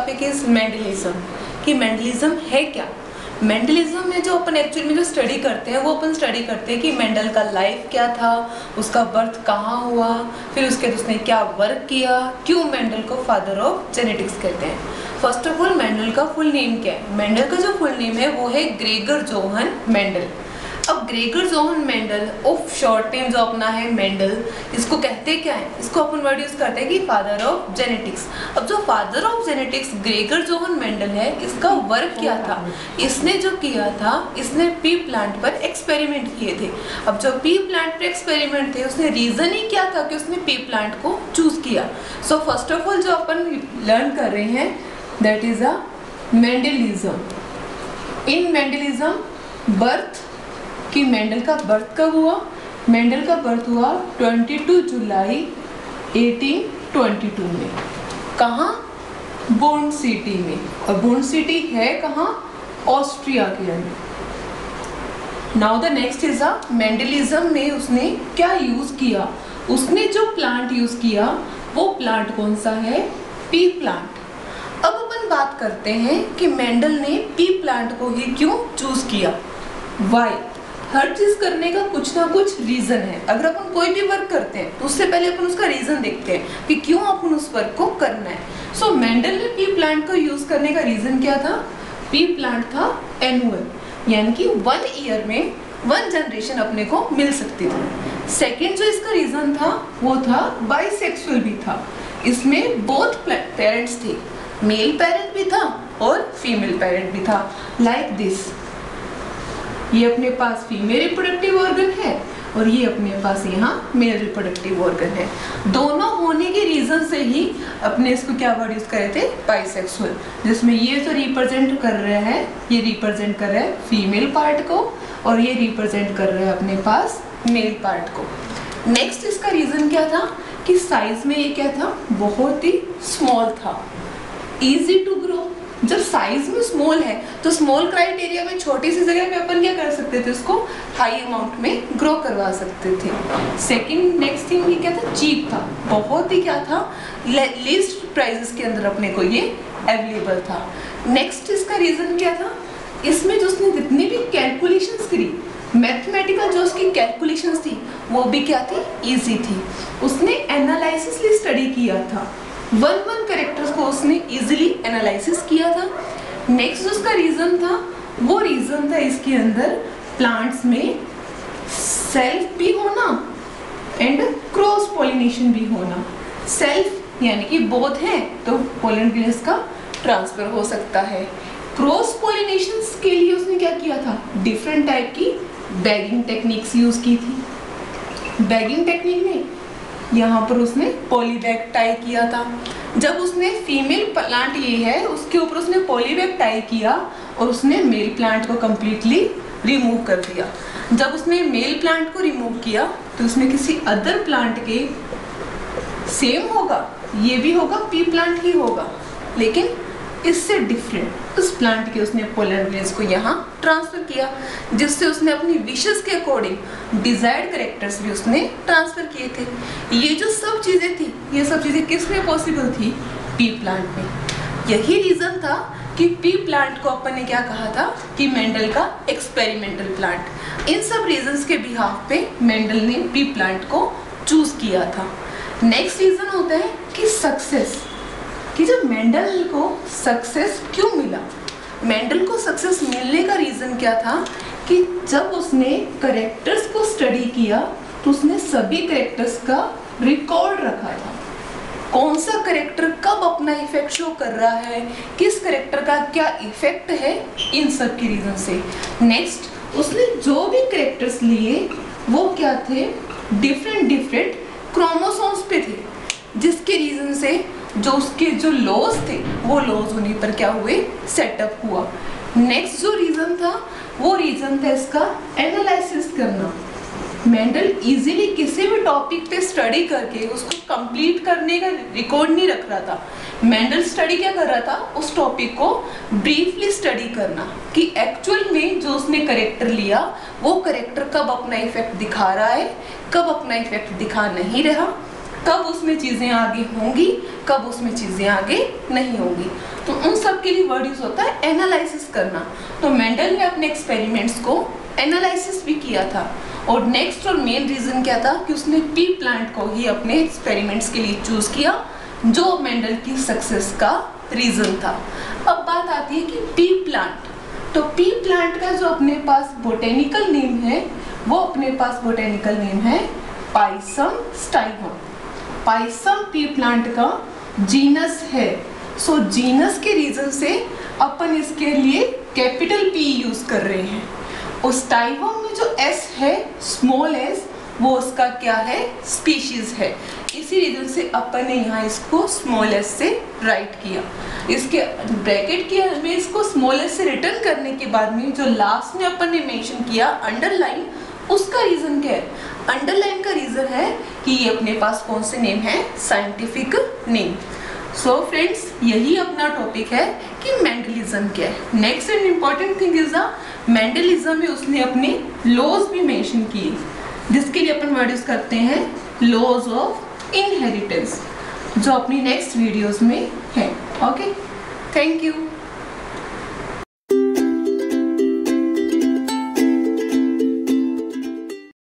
Topic is Mendelism, कि Mendelism है क्या। मेंडलिज्म में जो अपन एक्चुअल में जो स्टडी करते हैं वो अपन स्टडी करते हैं कि मेंडल का लाइफ क्या था, उसका बर्थ कहाँ हुआ, फिर उसके बाद उसने क्या वर्क किया, क्यों मेंडल को फादर ऑफ जेनेटिक्स कहते हैं। फर्स्ट ऑफ ऑल मेंडल का फुल नेम क्या है। मेंडल का जो फुल नेम है वो है ग्रेगर जोहन मेंडल। अब Gregor Johann Mendel of short name जो अपना है मेंडल, इसको कहते क्या है, इसको अपन वर्ड यूज करते हैं कि फादर ऑफ जेनेटिक्स। अब जो father of genetics Gregor Johann Mendel है, इसका वर्क क्या था, इसने जो किया था, इसने पी प्लांट पर एक्सपेरिमेंट किए थे। अब जो पी प्लांट पर एक्सपेरिमेंट थे उसने रीजन ही क्या था कि उसने पी प्लांट को चूज किया। सो फर्स्ट ऑफ ऑल जो अपन लर्न कर रहे हैं that is a Mendelism. In Mendelism birth कि मेंडल का बर्थ कब हुआ। मेंडल का बर्थ हुआ 22 जुलाई 1822 में। कहाँ? बोर्न सिटी में। और बोर्न सिटी है कहाँ? ऑस्ट्रिया के अंदर। Now the next is a Mendelism में उसने क्या यूज किया। उसने जो प्लांट यूज किया वो प्लांट कौन सा है? Pea plant. अब अपन बात करते हैं कि मेंडल ने पी प्लांट को ही क्यों चूज किया। वाई? हर चीज करने का कुछ ना कुछ रीजन है। अगर अपन कोई भी वर्क करते हैं तो उससे पहले अपन उसका रीजन देखते हैं कि क्यों अपन उस वर्क को करना है। सो मेंडल ने पी प्लांट को यूज करने का रीजन क्या था? पी प्लांट था एनुअल, यानी कि 1 ईयर में 1 जनरेशन अपने को मिल सकती थी। सेकेंड जो इसका रीजन था वो था बाइसेक्सुअल भी था। इसमें बोथ पेरेंट्स थे, मेल पेरेंट भी था और फीमेल पेरेंट भी था। लाइक दिस, ये अपने पास फीमेल रिप्रोडक्टिव ऑर्गन है और ये अपने पास यहाँ मेल रिप्रोडक्टिव ऑर्गन है। दोनों होने के रीजन से ही अपने इसको क्या वर्ड यूज करे थे? बाइसेक्सुअल। जिसमें ये जो रिप्रेजेंट कर रहे हैं, ये रिप्रेजेंट कर रहा है फीमेल पार्ट को और ये रिप्रेजेंट कर रहे हैं अपने पास मेल पार्ट को। नेक्स्ट इसका रीजन क्या था कि साइज में ये क्या था? बहुत ही स्मॉल था, इजी टू ग्रो। जब साइज में स्मॉल है तो स्मॉल क्राइटेरिया में छोटी सी जगह में अपन क्या कर सकते थे? उसको हाई अमाउंट में ग्रो करवा सकते थे। सेकंड नेक्स्ट थिंग ये क्या था? चीप था, बहुत ही क्या था? लीस्ट प्राइसेस के अंदर अपने को ये अवेलेबल था। नेक्स्ट इसका रीजन क्या था? इसमें जो उसने जितनी भी कैलकुलेशंस करी, मैथमेटिकल जो उसकी कैलकुलेशंस थी वो भी क्या थी? इजी थी। उसने एनालिसिसली स्टडी किया था, 1 कैरेक्टर्स को उसने इजीली एनालिसिस किया था। नेक्स्ट उसका रीजन था, वो रीजन था इसके अंदर प्लांट्स में सेल्फ भी होना एंड क्रॉस पॉलिनेशन भी होना। सेल्फ यानी कि बोथ है तो पोलन ग्रेन्स का ट्रांसफर हो सकता है। क्रॉस पॉलिनेशन के लिए उसने क्या किया था? डिफरेंट टाइप की बैगिंग टेक्निक्स यूज की थी। बैगिंग टेक्निक में यहाँ पर उसने पॉलीबैग टाई किया था। जब उसने फीमेल प्लांट ये है उसके ऊपर उसने पॉलीबैग टाई किया और उसने मेल प्लांट को कंप्लीटली रिमूव कर दिया। जब उसने मेल प्लांट को रिमूव किया तो उसमें किसी अदर प्लांट के सेम होगा, ये भी होगा, पी प्लांट ही होगा, लेकिन इससे डिफरेंट उस प्लांट के उसने पोलन ग्रेन्स को यहाँ ट्रांसफर किया, जिससे उसने अपनी विशेस के अकॉर्डिंग डिजायर्ड कैरेक्टर्स भी उसने ट्रांसफर किए थे। ये जो सब चीजें थी, ये सब चीजें किस में पॉसिबल थी? पी प्लांट में। यही रीजन था कि पी प्लांट को अपन ने क्या कहा था कि मेंडल का एक्सपेरिमेंटल प्लांट। इन सब रीजंस के बिहाफ पे मेंडल ने पी प्लांट को चूज किया था। नेक्स्ट रीजन होता है कि सक्सेस, कि जब मेंडल को सक्सेस क्यों मिला। मेंडल को सक्सेस मिलने का रीजन क्या था कि जब उसने करेक्टर्स को स्टडी किया तो उसने सभी करेक्टर्स का रिकॉर्ड रखा था। कौन सा करेक्टर कब अपना इफेक्ट शो कर रहा है, किस करेक्टर का क्या इफेक्ट है, इन सब के रीजन से। नेक्स्ट उसने जो भी करेक्टर्स लिए वो क्या थे? डिफरेंट क्रोमोसोम्स पे थे, जिसके रीजन से जो उसके जो लॉज थे वो लॉज होने पर क्या हुए? सेटअप हुआ। नेक्स्ट जो रीजन था वो रीजन था इसका एनालिसिस करना। मेंडल इजीली किसी भी टॉपिक पे स्टडी करके उसको कंप्लीट करने का रिकॉर्ड नहीं रख रहा था। मेंडल स्टडी क्या कर रहा था? उस टॉपिक को ब्रीफली स्टडी करना कि एक्चुअल में जो उसने करेक्टर लिया वो करेक्टर कब अपना इफेक्ट दिखा रहा है, कब अपना इफेक्ट दिखा नहीं रहा, कब उसमें चीजें आगे होंगी, कब उसमें चीजें आगे नहीं होंगी। तो उन सब के लिए वर्ड यूज होता है एनालिसिस करना। तो मेंडल ने अपने एक्सपेरिमेंट्स को एनालिसिस भी किया था। और नेक्स्ट और मेन रीजन क्या था कि उसने पी प्लांट को ही अपने एक्सपेरिमेंट्स के लिए चूज किया, जो मेंडल की सक्सेस का रीजन था। अब बात आती है कि पी प्लांट। तो पी प्लांट का जो अपने पास बोटेनिकल नेम है, वो अपने पास बोटेनिकल नेम है Pisum sativum. Pisum pea plant का जीनस है। सो जीनस के रीजन से अपन इसके लिए कैपिटल पी यूज कर रहे हैं। और स्टाइवम में जो एस है, स्मॉल एस, वो उसका क्या है, स्पीशीज है। इसी रीजन से अपन ने यहाँ इसको स्मॉल एस से राइट किया। इसके ब्रैकेट किया में इसको स्मॉल एस से रिटर्न करने के बाद में जो लास्ट में अपन ने मेंशन किया अंडरलाइन, उसका रीजन क्या है? अंडरलाइन का रीजन है कि ये अपने पास कौन से नेम है, साइंटिफिक नेम। सो फ्रेंड्स, यही अपना टॉपिक है कि मेंडलिज्म क्या है। Next and important thing is the Mendelism में उसने अपने लॉज भी मेंशन किए, जिसके लिए अपन वर्ड यूज करते हैं लॉज ऑफ इनहेरिटेंस, जो अपनी नेक्स्ट वीडियोस में है। Okay, thank you.